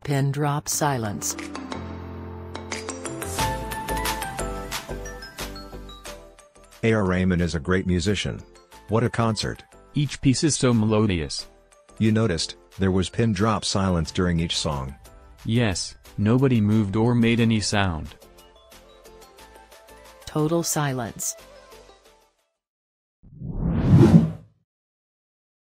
pin drop silence. A.R. Rahman is a great musician. What a concert. Each piece is so melodious. You noticed, there was pin drop silence during each song. Yes, nobody moved or made any sound. Total silence.